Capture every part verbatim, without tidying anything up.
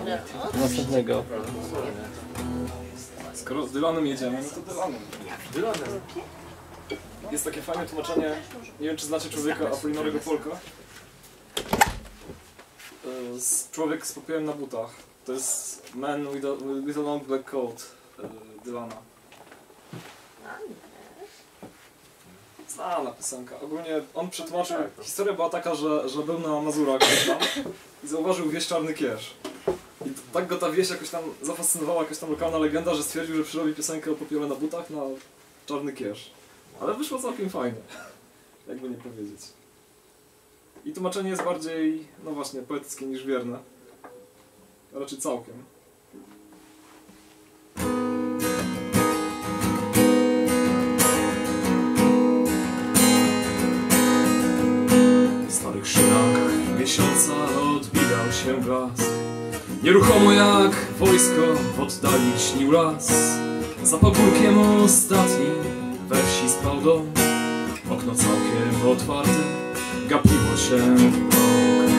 następnego. Skoro z Dylanem jedziemy, no to Dylanem. Dylanem. Jest takie fajne tłumaczenie, nie wiem czy znacie człowieka Apollinorego Polka. Człowiek z popiołem na butach. To jest Man with a, with a Long Black Coat Dylana. Znana piosenka. Ogólnie on przetłumaczył, historia była taka, że, że był na Mazurach tam i zauważył wieś Czarny Kierz. I tak go ta wieś jakoś tam zafascynowała, jakaś tam lokalna legenda, że stwierdził, że przyrobi piosenkę o popiole na butach na Czarny Kierz. Ale wyszło całkiem fajnie, jakby nie powiedzieć. I tłumaczenie jest bardziej, no właśnie, poetyckie niż wierne. Raczej całkiem. W starych szynach miesiąca odbijał się blask. Nieruchomo jak wojsko w oddali śnił las. Za pagórkiem ostatni we wsi spał dom. Okno całkiem otwarte, gapiło się w bok.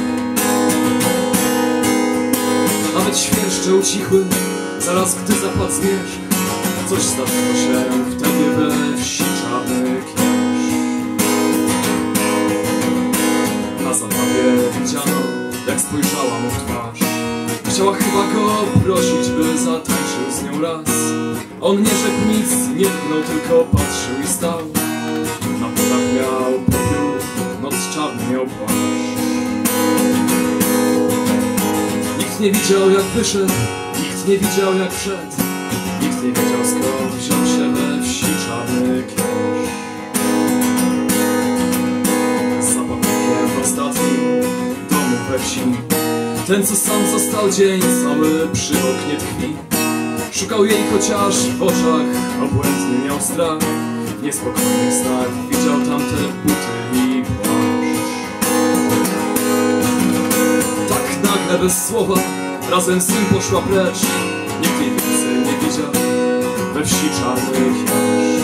Nawet świerszcze ucichły, zaraz gdy zapadł zmierzch. Coś zdarzyło się wtedy we wsi Czarny Kierz. Na zabawie widziano, jak spojrzała mu w twarz. Chciała chyba go prosić, by zatańczył z nią raz. On nie rzekł nic, nie pchnął, tylko patrzył i stał. Na plecach miał popiół, noc czarny miał płaszcz. Nikt nie widział jak wyszedł, nikt nie widział jak wszedł. Nikt nie wiedział skąd wziął się we wsi Czarny Kierz. Z zapałkiem ostatnim domu we wsi, ten co sam został dzień cały przy oknie tkwi. Szukał jej chociaż w oczach obłędny miał strach. W niespokojnych snach widział tamte buty i płaszcz. Tak nagle bez słowa razem z nim poszła precz. Nikt jej więcej nie widział we wsi Czarny Kierz.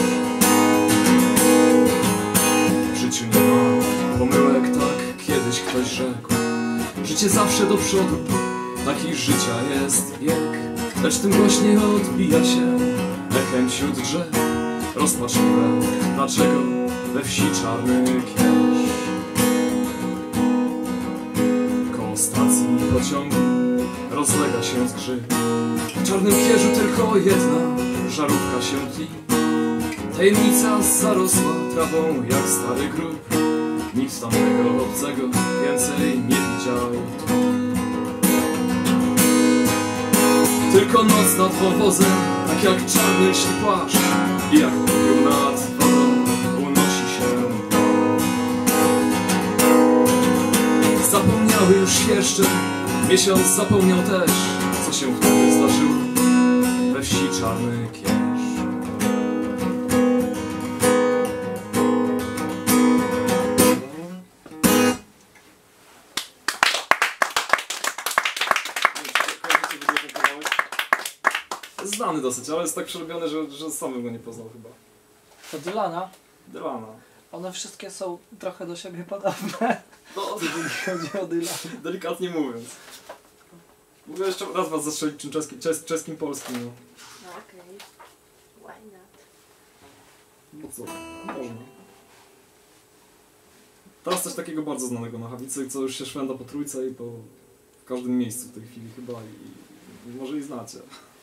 W życiu nie ma pomyłek, tak kiedyś ktoś rzekł. Życie zawsze do przodu, taki życia jest bieg. Lecz tym głośniej odbija się echem wśród drzew. Rozpaczliwe, dlaczego we wsi Czarny Kierz. Koło stacji pociągu rozlega się zgrzyt. W Czarnym Kierzu tylko jedna żarówka się tli. Tajemnica zarosła trawą jak stary grób. Nikt tamtego obcego więcej nie widział tu. Tylko noc nad wąwozem, tak jak czarny lśni płaszcz. I jak popiół nad wodą unosi się dom. Zapomniały już świerszcze, miesiąc zapomniał też, co się wtedy zdarzyło we wsi Czarny Kierz. Znany dosyć, ale jest tak przerobiony, że, że sam bym go nie poznał chyba. To Dylana? Dylana. One wszystkie są trochę do siebie podobne. No, jeżeli chodzi o Dylana. Delikatnie mówiąc. Mogę jeszcze raz was zastrzelić czym czeskim, czes, czeskim, polskim. No, no okej. Okay. Why not? No co, można. Teraz coś takiego bardzo znanego na Chawicy, co już się szwenda po Trójce i po każdym miejscu w tej chwili chyba i, i może i znacie.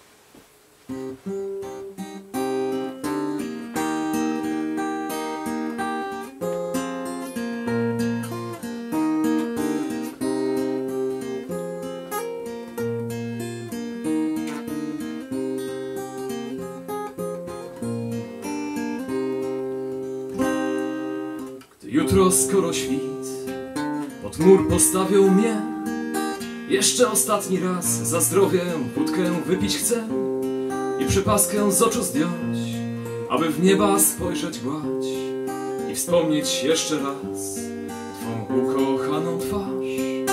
Gdy jutro skoro świt pod mur postawią mnie, jeszcze ostatni raz za zdrowie wódkę wypić chcę i przypaskę z oczu zdjąć, aby w nieba spojrzeć gładź i wspomnieć jeszcze raz Twą ukochaną twarz.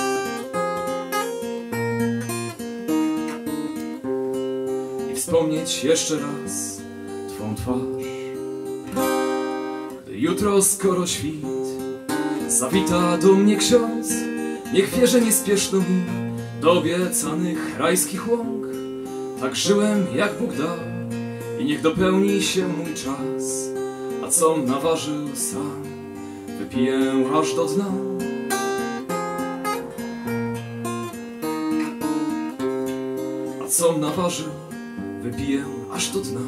I wspomnieć jeszcze raz Twą twarz. Gdy jutro skoro świt zawita do mnie ksiądz, niech wierzę niespieszno mi do obiecanych rajskich łąk. Tak żyłem, jak Bóg dał, i niech dopełni się mój czas. A com naważył sam, wypiję aż do dna. A com naważył, wypiję aż do dna.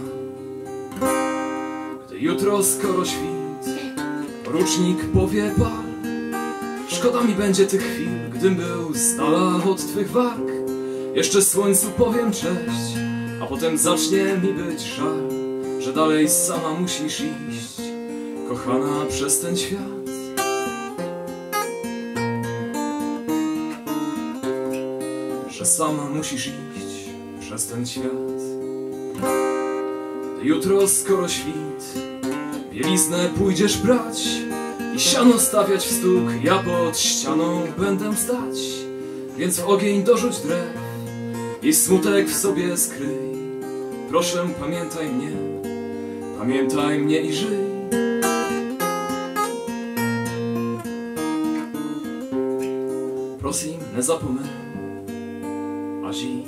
Gdy jutro skoro świt, porucznik powie pal. Szkoda mi będzie tych chwil, gdym był z dala od twych warg. Jeszcze słońcu powiem cześć, a potem zacznie mi być żal, że dalej sama musisz iść, kochana, przez ten świat. Że sama musisz iść przez ten świat. Gdy jutro skoro świt, bieliznę pójdziesz brać i siano stawiać w stóg, ja pod ścianą będę stać. Więc w ogień dorzuć drew i smutek w sobie skryj. Proszę, pamiętaj mnie, pamiętaj mnie i żyj. Prosím, nezapomeň a žij.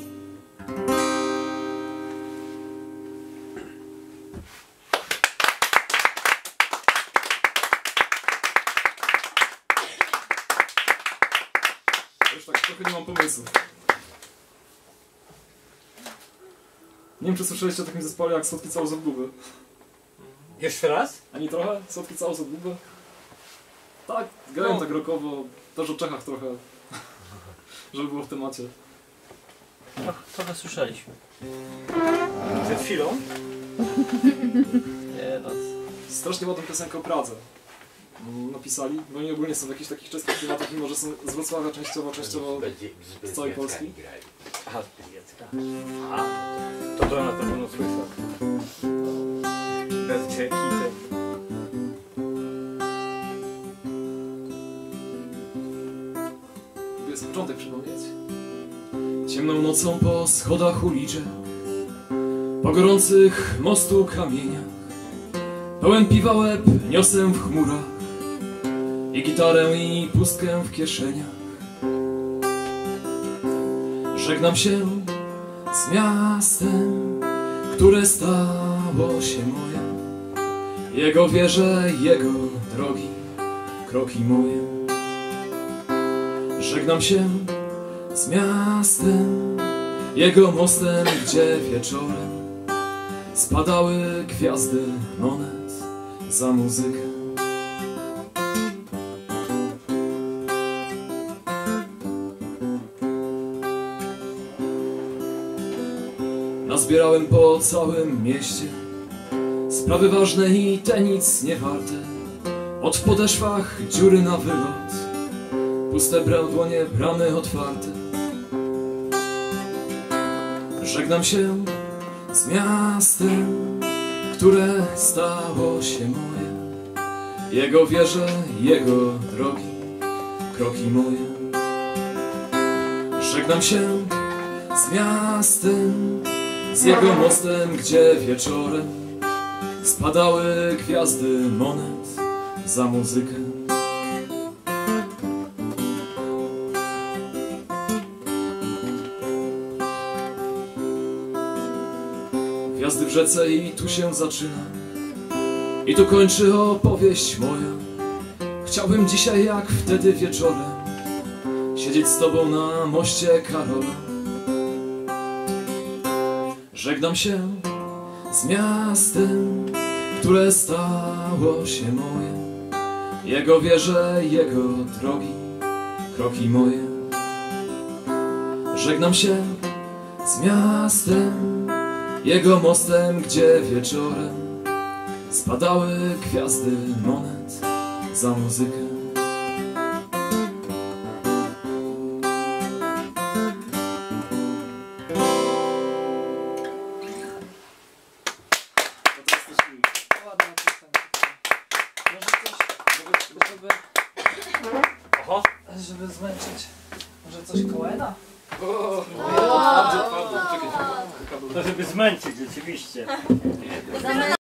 Już tak trochę nie mam pomysłów. Nie wiem, czy słyszeliście o takim zespole jak Słodki Całus od Buby. Jeszcze raz? Ani trochę? Słodki Całus od Buby? Tak, grają No. tak rockowo, też o Czechach trochę, żeby było w temacie. Trochę, trochę słyszeliśmy. Przed chwilą? Nie, no. Strasznie ładną piosenkę o Pradze mm, napisali, bo oni ogólnie są w jakichś takich czeskich klimatach, mimo że są z Wrocławia częściowo, częściowo z całej Polski. Aha, z Bielska. A, to to na pewno słyszę. Bez cieki te... Jest początek przypomnieć. Ciemną nocą po schodach uliczek, po gorących mostu kamieniach, pełen piwa łeb niosę w chmurach i gitarę i pustkę w kieszeniach. Żegnam się z miastem, które stało się moje. Jego wieże, jego drogi, kroki moje. Żegnam się z miastem, jego mostem, gdzie wieczorem spadały gwiazdy monet za muzykę. Nazbierałem po całym mieście sprawy ważne i te nic nie warte. Od w podeszwach dziury na wylot, puste dłonie, bramy otwarte. Żegnam się z miastem, które stało się moje. Jego wieże, jego drogi, kroki moje. Żegnam się z miastem, z jego mostem, gdzie wieczorem spadały gwiazdy monet za muzykę. Gwiazdy w rzece i tu się zaczyna, i tu kończy opowieść moja. Chciałbym dzisiaj jak wtedy wieczorem siedzieć z tobą na moście Karola. Żegnam się z miastem, które stało się moje. Jego wieże, jego drogi, kroki moje. Żegnam się z miastem, jego mostem, gdzie wieczorem spadały gwiazdy monet za muzykę. Ładna piosenka. Może coś, żeby, Oho! żeby zmęczyć. Może coś Coena? O, twardy, twardy, czekaj. To żeby zmęczyć rzeczywiście.